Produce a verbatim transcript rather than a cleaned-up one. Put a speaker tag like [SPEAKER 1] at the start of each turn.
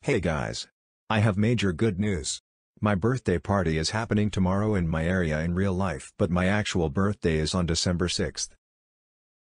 [SPEAKER 1] Hey guys. I have major good news. My birthday party is happening tomorrow in my area in real life, but my actual birthday is on December sixth.